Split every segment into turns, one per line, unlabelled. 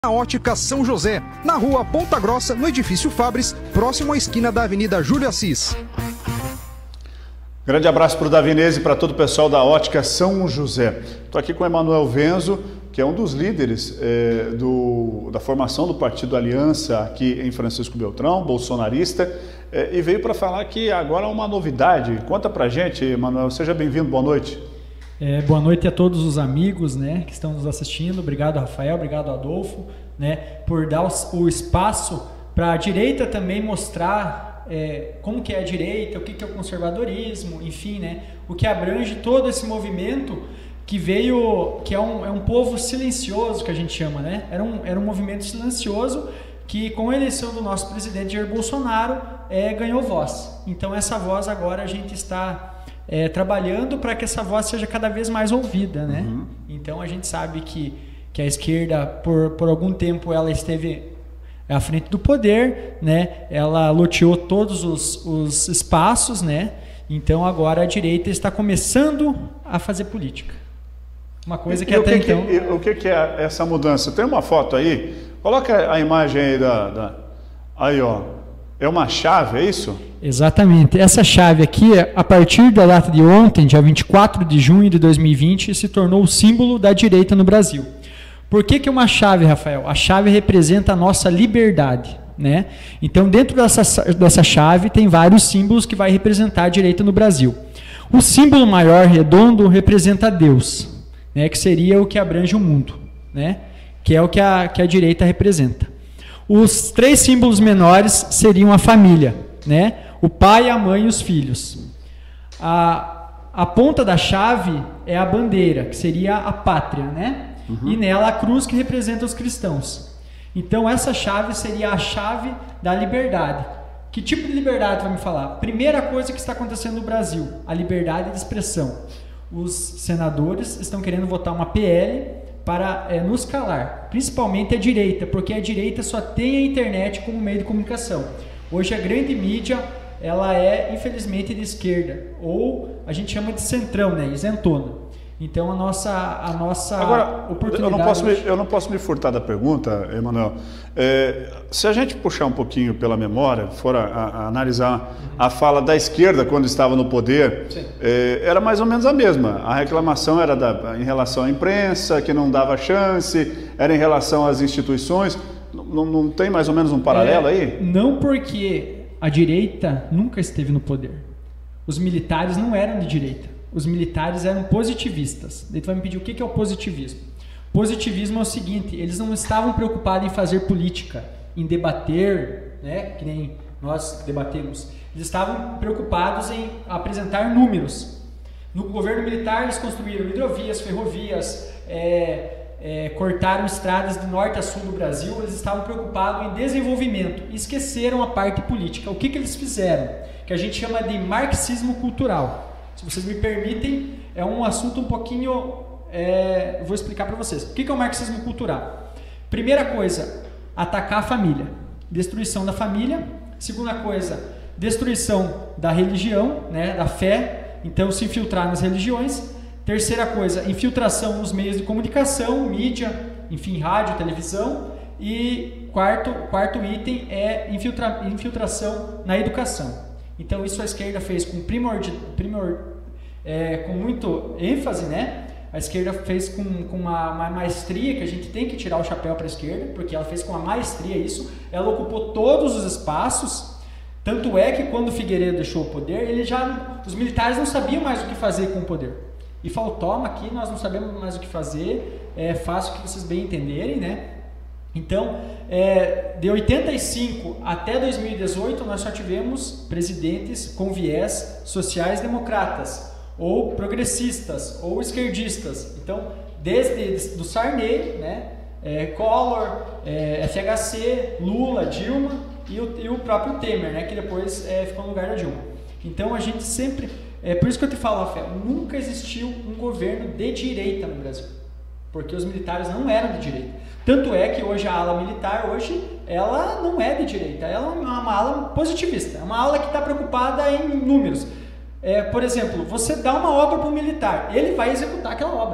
Na Ótica São José, na rua Ponta Grossa, no edifício Fabris, próximo à esquina da Avenida Júlio Assis.
Grande abraço para o Davinese e para todo o pessoal da Ótica São José. Estou aqui com o Emanuel Venzo, que é um dos líderes da formação do Partido Aliança aqui em Francisco Beltrão, bolsonarista, e veio para falar que agora há uma novidade. Conta para a gente, Emanuel. Seja bem-vindo, boa noite.
Boa noite a todos os amigos, que estão nos assistindo. Obrigado, Rafael, obrigado, Adolfo, por dar o espaço para a direita também mostrar como que é a direita, o que é o conservadorismo, enfim, o que abrange todo esse movimento que veio, que é um povo silencioso, que a gente chama, Era um movimento silencioso que, com a eleição do nosso presidente Jair Bolsonaro, ganhou voz. Então, essa voz agora a gente está trabalhando para que essa voz seja cada vez mais ouvida,
Uhum.
Então, a gente sabe que a esquerda, por algum tempo, ela esteve à frente do poder, Ela loteou todos os espaços, Então, agora a direita está começando a fazer política. Uma coisa que até então...
O que é essa mudança? Tem uma foto aí? Coloca a imagem aí Aí, ó. É uma chave, é isso?
Exatamente. Essa chave aqui, a partir da data de ontem, dia 24 de junho de 2020, se tornou o símbolo da direita no Brasil. Por que é uma chave, Rafael? A chave representa a nossa liberdade, Então, dentro dessa chave, tem vários símbolos que vai representar a direita no Brasil. O símbolo maior, redondo, representa Deus, que seria o que abrange o mundo, Que é o que a direita representa. Os três símbolos menores seriam a família, O pai, a mãe e os filhos. A ponta da chave é a bandeira, que seria a pátria,
Uhum.
E nela a cruz, que representa os cristãos. Então essa chave seria a chave da liberdade. Que tipo de liberdade vai me falar? Primeira coisa que está acontecendo no Brasil, a liberdade de expressão. Os senadores estão querendo votar uma PL para nos calar, principalmente a direita, porque a direita só tem a internet como meio de comunicação. Hoje a grande mídia, ela é infelizmente de esquerda, ou a gente chama de centrão, isentona. Então a nossa
Agora,
oportunidade...
eu não posso me furtar da pergunta, Emanuel. Se a gente puxar um pouquinho pela memória, for a analisar a fala da esquerda quando estava no poder, era mais ou menos a mesma. A reclamação era em relação à imprensa, que não dava chance, era em relação às instituições. Não tem mais ou menos um paralelo aí?
Não, porque a direita nunca esteve no poder. Os militares não eram de direita. Os militares eram positivistas. Daí tu vai me pedir o que é o positivismo. Positivismo é o seguinte: eles não estavam preocupados em fazer política, em debater, que nem nós debatemos. Eles estavam preocupados em apresentar números. No governo militar, eles construíram hidrovias, ferrovias, cortaram estradas do norte a sul do Brasil. Eles estavam preocupados em desenvolvimento e esqueceram a parte política. O que eles fizeram? Que a gente chama de marxismo cultural. Se vocês me permitem, é um assunto um pouquinho... vou explicar para vocês. O que é o marxismo cultural? Primeira coisa, atacar a família. Destruição da família. Segunda coisa, destruição da religião, da fé. Então, se infiltrar nas religiões. Terceira coisa, infiltração nos meios de comunicação, mídia, enfim, rádio, televisão. E quarto item é infiltração na educação. Então, isso a esquerda fez com com muito ênfase, A esquerda fez com uma maestria, que a gente tem que tirar o chapéu para a esquerda, porque ela fez com uma maestria isso. Ela ocupou todos os espaços. Tanto é que quando o Figueiredo deixou o poder, os militares não sabiam mais o que fazer com o poder. E falou: toma aqui, nós não sabemos mais o que fazer, é fácil que vocês bem entenderem, Então, de 85 até 2018, nós só tivemos presidentes com viés sociais-democratas, ou progressistas, ou esquerdistas. Então, desde do Sarney, Collor, FHC, Lula, Dilma e o próprio Temer, que depois ficou no lugar da Dilma. Então, a gente sempre... por isso que eu te falo, Rafael, nunca existiu um governo de direita no Brasil, porque os militares não eram de direita. Tanto é que hoje a ala militar, ela não é de direita, ela é uma ala positivista, é uma ala que está preocupada em números. Por exemplo, você dá uma obra para um militar, ele vai executar aquela obra.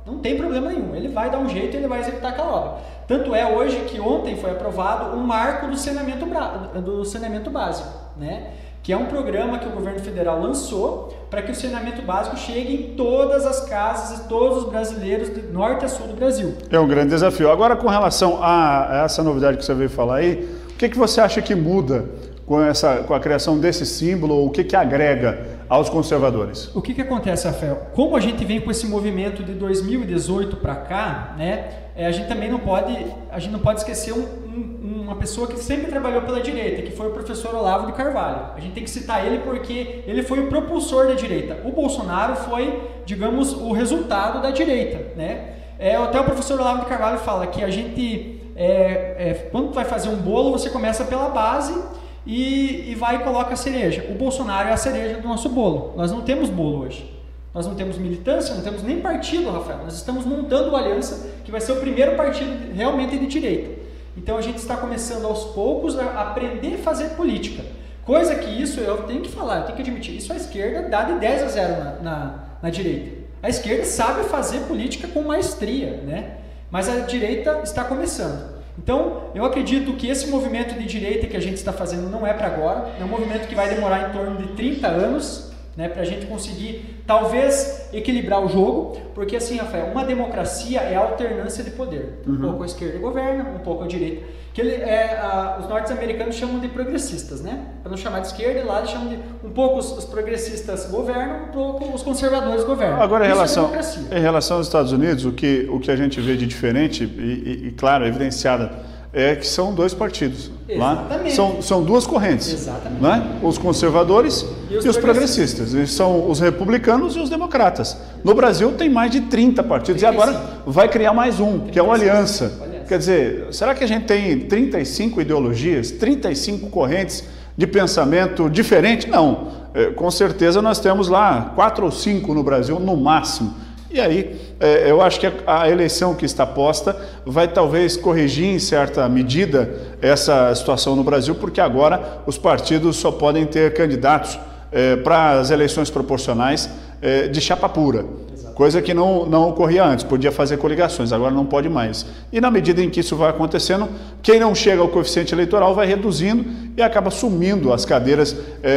Não tem problema nenhum, ele vai dar um jeito, ele vai executar aquela obra. Tanto é hoje que ontem foi aprovado um marco do saneamento básico, né? Que é um programa que o governo federal lançou para que o saneamento básico chegue em todas as casas e todos os brasileiros de norte a sul do Brasil.
É um grande desafio. Agora, com relação a essa novidade que você veio falar aí, o que você acha que muda com a criação desse símbolo, ou o que agrega aos conservadores?
O que acontece, Rafael? Como a gente vem com esse movimento de 2018 para cá, né, a gente também não pode esquecer uma pessoa que sempre trabalhou pela direita, que foi o professor Olavo de Carvalho. A gente tem que citar ele porque ele foi o propulsor da direita. O Bolsonaro foi, digamos, o resultado da direita, né? Até o professor Olavo de Carvalho fala que a gente, quando vai fazer um bolo, você começa pela base e vai e coloca a cereja. O Bolsonaro é a cereja do nosso bolo. Nós não temos bolo hoje. Nós não temos militância, não temos nem partido, Rafael. Nós estamos montando uma aliança que vai ser o primeiro partido realmente de direita. Então a gente está começando aos poucos a aprender a fazer política. Coisa que isso eu tenho que falar, eu tenho que admitir. Isso a esquerda dá de 10-0 na direita. A esquerda sabe fazer política com maestria, né? Mas a direita está começando. Então, eu acredito que esse movimento de direita que a gente está fazendo não é para agora, é um movimento que vai demorar em torno de 30 anos, né, para a gente conseguir, talvez, equilibrar o jogo, porque assim, Rafael, uma democracia é a alternância de poder. Um pouco a esquerda governa, um pouco a direita. Os norte-americanos chamam de progressistas, né? Para não chamar de esquerda, e lá eles chamam de... Um pouco os progressistas governam, um pouco os conservadores governam.
Agora, em relação aos Estados Unidos, o que a gente vê de diferente, e claro, evidenciada, é que são dois partidos.
Exatamente.
Lá são duas correntes.
Exatamente.
Né? Os conservadores e os progressistas. Eles são os republicanos e os democratas. No Brasil tem mais de 30 partidos 35. E agora vai criar mais um, 35. Que é o Aliança. Quer dizer, será que a gente tem 35 ideologias, 35 correntes de pensamento diferente? Não. Com certeza nós temos lá 4 ou 5 no Brasil, no máximo. E aí, eu acho que a eleição que está posta vai talvez corrigir em certa medida essa situação no Brasil, porque agora os partidos só podem ter candidatos para as eleições proporcionais de chapa pura. Coisa que não ocorria antes, podia fazer coligações, agora não pode mais. E na medida em que isso vai acontecendo, quem não chega ao coeficiente eleitoral vai reduzindo e acaba sumindo as cadeiras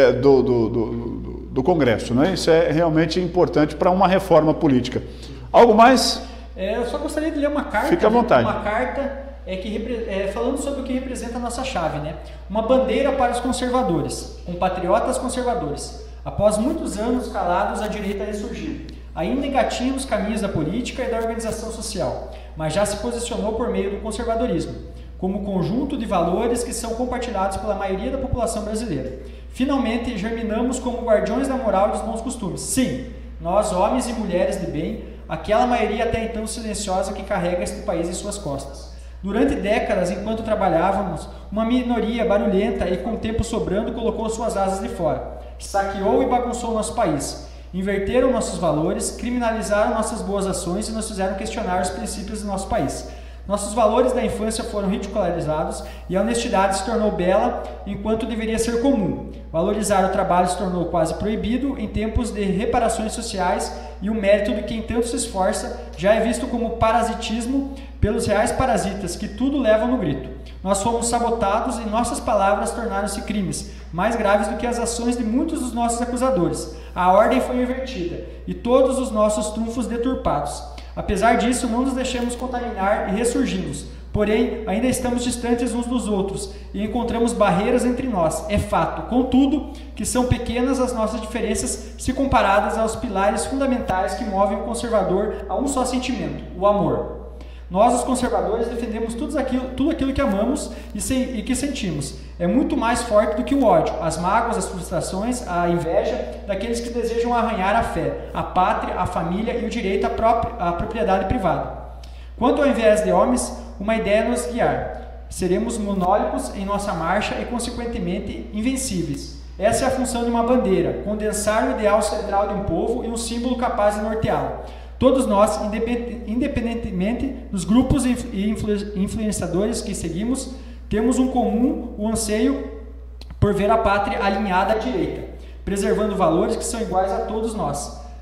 do Congresso, né? Isso é realmente importante para uma reforma política. Algo mais?
Eu só gostaria de ler uma carta.
Fique à vontade.
Uma carta falando sobre o que representa a nossa chave, né? Uma bandeira para os conservadores, compatriotas conservadores. Após muitos anos calados, a direita ressurgiu. Ainda engatinha nos caminhos da política e da organização social, mas já se posicionou por meio do conservadorismo, como conjunto de valores que são compartilhados pela maioria da população brasileira. Finalmente, germinamos como guardiões da moral e dos bons costumes. Sim, nós, homens e mulheres de bem, aquela maioria até então silenciosa que carrega este país em suas costas. Durante décadas, enquanto trabalhávamos, uma minoria barulhenta e com tempo sobrando colocou suas asas de fora, saqueou e bagunçou nosso país. Inverteram nossos valores, criminalizaram nossas boas ações e nos fizeram questionar os princípios do nosso país. Nossos valores da infância foram ridicularizados e a honestidade se tornou bela enquanto deveria ser comum. Valorizar o trabalho se tornou quase proibido em tempos de reparações sociais e o mérito de quem tanto se esforça já é visto como parasitismo pelos reais parasitas que tudo levam no grito. Nós fomos sabotados e nossas palavras tornaram-se crimes, mais graves do que as ações de muitos dos nossos acusadores. A ordem foi invertida e todos os nossos trunfos deturpados. Apesar disso, não nos deixamos contaminar e ressurgimos. Porém, ainda estamos distantes uns dos outros e encontramos barreiras entre nós. É fato, contudo, que são pequenas as nossas diferenças se comparadas aos pilares fundamentais que movem o conservador a um só sentimento, o amor. Nós, os conservadores, defendemos tudo aquilo que amamos e que sentimos. É muito mais forte do que o ódio, as mágoas, as frustrações, a inveja daqueles que desejam arranhar a fé, a pátria, a família e o direito à propriedade privada. Quanto ao invés de homens, uma ideia nos guiar. Seremos monólicos em nossa marcha e, consequentemente, invencíveis. Essa é a função de uma bandeira, condensar o ideal central de um povo e um símbolo capaz de norteá-lo. Todos nós, independentemente dos grupos e influenciadores que seguimos, temos um comum, o anseio por ver a pátria alinhada à direita, preservando valores que são iguais a todos nós.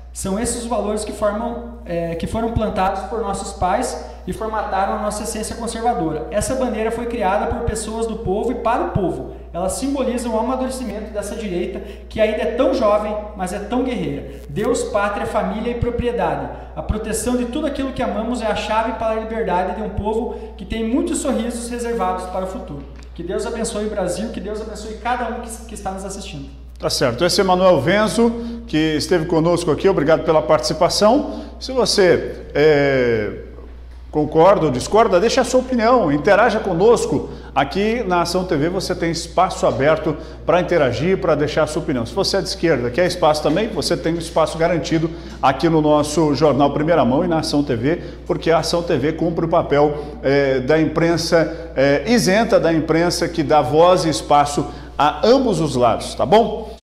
São esses os valores que foram plantados por nossos pais e formataram a nossa essência conservadora. Essa bandeira foi criada por pessoas do povo e para o povo. Ela simboliza o amadurecimento dessa direita que ainda é tão jovem, mas é tão guerreira. Deus, pátria, família e propriedade. A proteção de tudo aquilo que amamos é a chave para a liberdade de um povo que tem muitos sorrisos reservados para o futuro. Que Deus abençoe o Brasil, que Deus abençoe cada um que está nos assistindo.
Tá certo. Esse é Emanuel Venzo, que esteve conosco aqui. Obrigado pela participação. Se você concorda ou discorda, deixe a sua opinião, interaja conosco. Aqui na Ação TV você tem espaço aberto para interagir, para deixar a sua opinião. Se você é de esquerda, quer espaço também, você tem um espaço garantido aqui no nosso Jornal Primeira Mão e na Ação TV, porque a Ação TV cumpre o papel da imprensa isenta, da imprensa que dá voz e espaço a ambos os lados, tá bom?